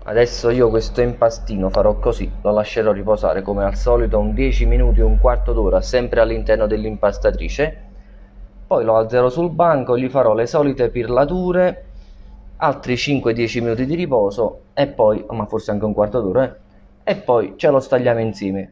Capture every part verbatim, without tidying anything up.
Adesso io questo impastino farò così, lo lascerò riposare come al solito un dieci minuti, un quarto d'ora, sempre all'interno dell'impastatrice. Poi lo alzerò sul banco, gli farò le solite pirlature, altri cinque dieci minuti di riposo e poi, ma forse anche un quarto d'ora, eh, e poi ce lo stagliamo insieme.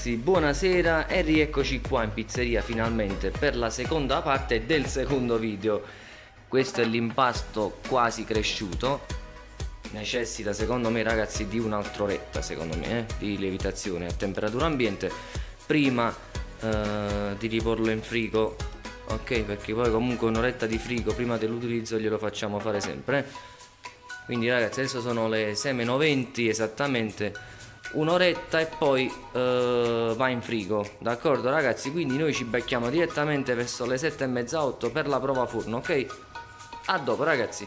ragazzi, buonasera e rieccoci qua in pizzeria finalmente per la seconda parte del secondo video. Questo è l'impasto quasi cresciuto, necessita secondo me ragazzi di un'altra oretta secondo me eh, di lievitazione a temperatura ambiente prima eh, di riporlo in frigo, ok? Perché poi comunque un'oretta di frigo prima dell'utilizzo glielo facciamo fare sempre eh? Quindi ragazzi adesso sono le sei meno venti esattamente, un'oretta e poi uh, va in frigo, d'accordo ragazzi? Quindi noi ci becchiamo direttamente verso le sette e mezza otto per la prova forno, ok? A dopo ragazzi.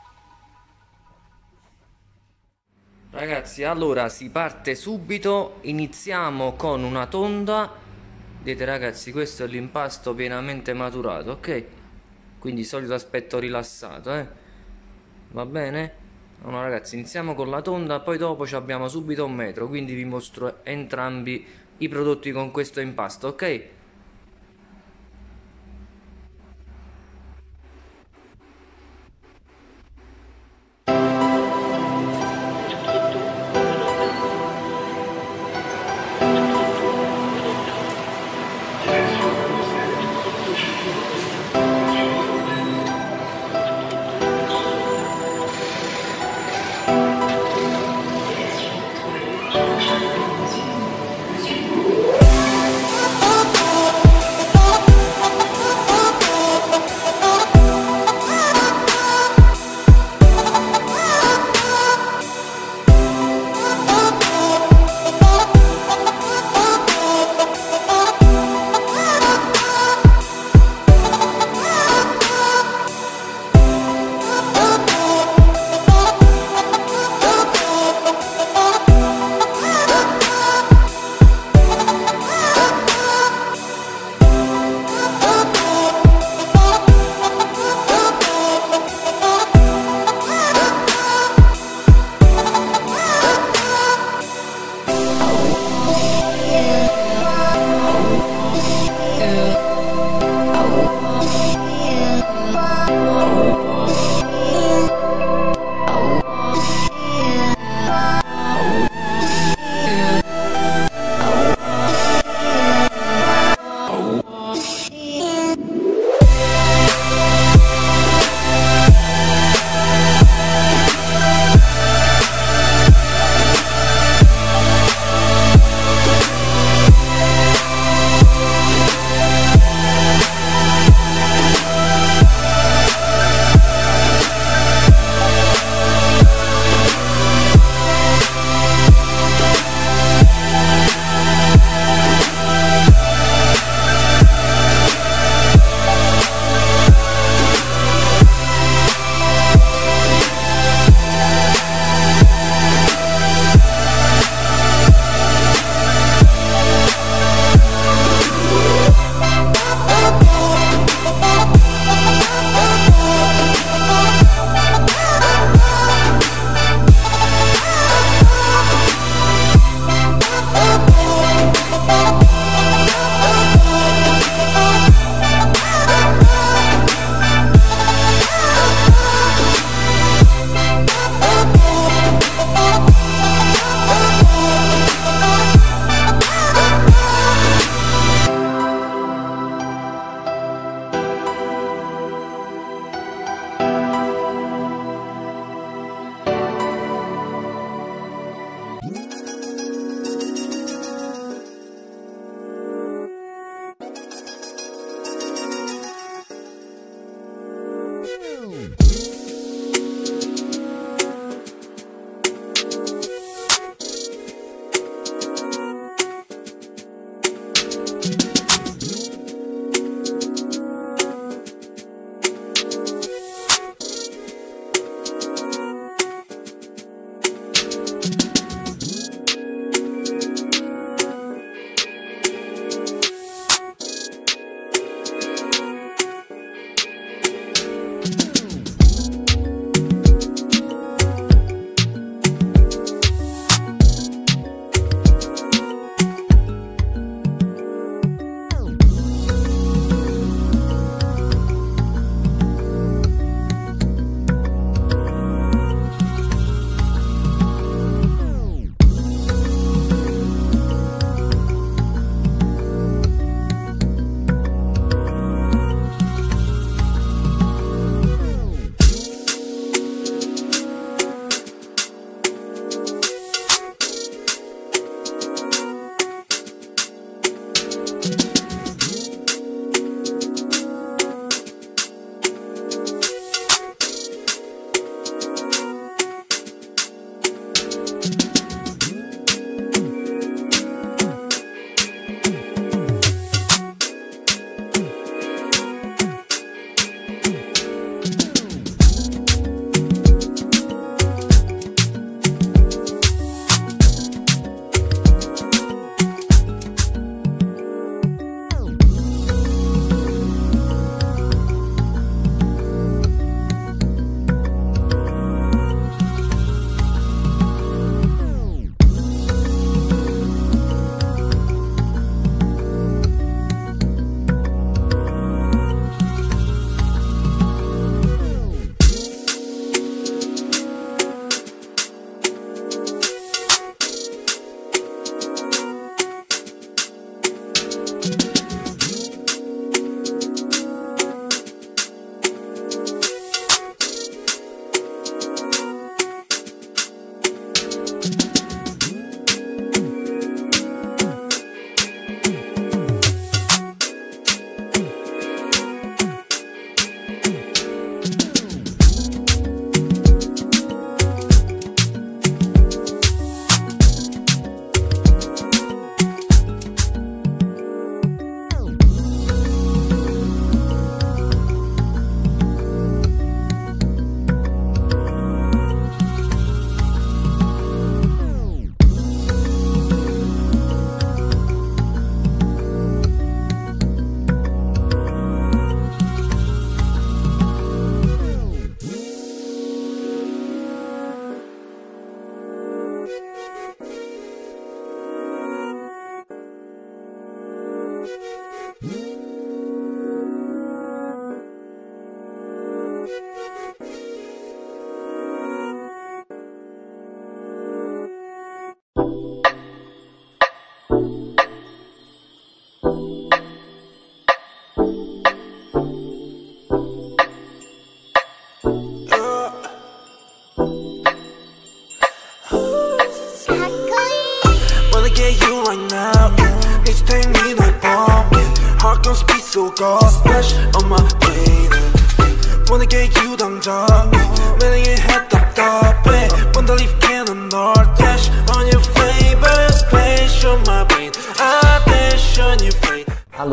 Ragazzi, allora si parte subito, iniziamo con una tonda. Vedete ragazzi, questo è l'impasto pienamente maturato, ok? Quindi solito aspetto rilassato, eh? Va bene? Allora ragazzi, iniziamo con la tonda, poi dopo ci abbiamo subito un metro, quindi vi mostro entrambi i prodotti con questo impasto, ok?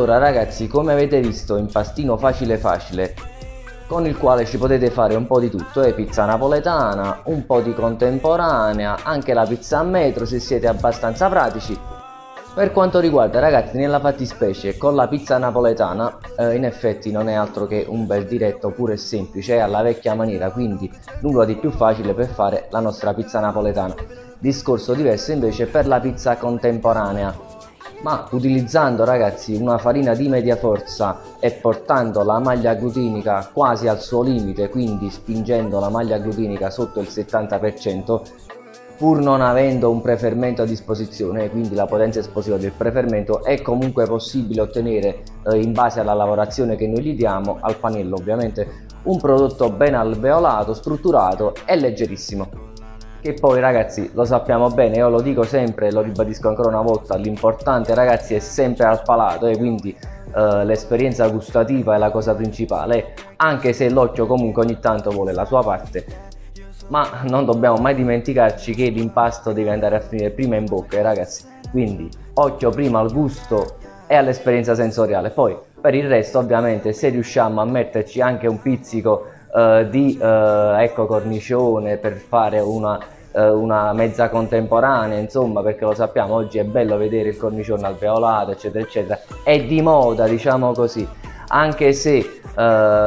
Allora ragazzi, come avete visto, impastino facile facile, con il quale ci potete fare un po' di tutto, eh? Pizza napoletana, un po' di contemporanea, anche la pizza a metro se siete abbastanza pratici. Per quanto riguarda ragazzi, nella fattispecie con la pizza napoletana, eh, in effetti non è altro che un bel diretto puro e semplice, è alla vecchia maniera, quindi nulla di più facile per fare la nostra pizza napoletana. Discorso diverso invece per la pizza contemporanea, ma utilizzando ragazzi una farina di media forza e portando la maglia glutinica quasi al suo limite, quindi spingendo la maglia glutinica sotto il settanta per cento, pur non avendo un prefermento a disposizione, quindi la potenza esplosiva del prefermento è comunque possibile ottenere, eh, in base alla lavorazione che noi gli diamo al pannello ovviamente, un prodotto ben alveolato, strutturato e leggerissimo. Che poi ragazzi lo sappiamo bene, io lo dico sempre, lo ribadisco ancora una volta, l'importante ragazzi è sempre al palato, e eh, quindi eh, l'esperienza gustativa è la cosa principale, anche se l'occhio comunque ogni tanto vuole la sua parte. Ma non dobbiamo mai dimenticarci che l'impasto deve andare a finire prima in bocca, eh, ragazzi, quindi occhio prima al gusto e all'esperienza sensoriale. Poi per il resto ovviamente, se riusciamo a metterci anche un pizzico uh, di uh, ecco, cornicione per fare una, uh, una mezza contemporanea, insomma, perché lo sappiamo, oggi è bello vedere il cornicione alveolato eccetera eccetera, è di moda, diciamo così, anche se uh,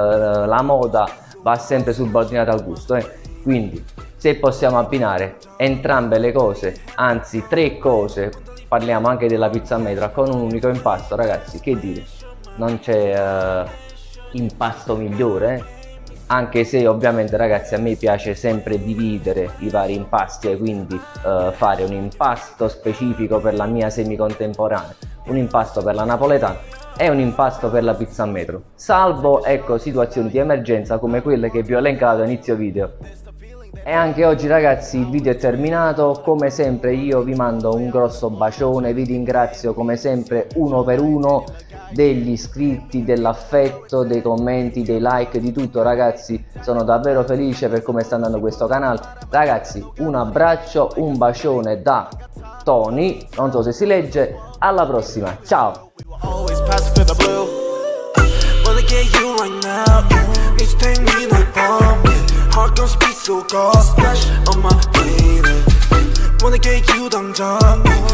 la moda va sempre subordinata al gusto, eh. Quindi se possiamo abbinare entrambe le cose, anzi tre cose, parliamo anche della pizza a metro, con un unico impasto, ragazzi, che dire, non c'è uh, impasto migliore, eh? Anche se ovviamente ragazzi a me piace sempre dividere i vari impasti, e quindi uh, fare un impasto specifico per la mia semicontemporanea, un impasto per la napoletana e un impasto per la pizza a metro, salvo ecco situazioni di emergenza come quelle che vi ho elencato a inizio video. E anche oggi ragazzi il video è terminato, come sempre io vi mando un grosso bacione, vi ringrazio come sempre uno per uno degli iscritti, dell'affetto, dei commenti, dei like, di tutto ragazzi, sono davvero felice per come sta andando questo canale. Ragazzi, un abbraccio, un bacione da Tony, non so se si legge, alla prossima, ciao! Heart gon' speak so cold, splash on my lady. Wanna get you 당장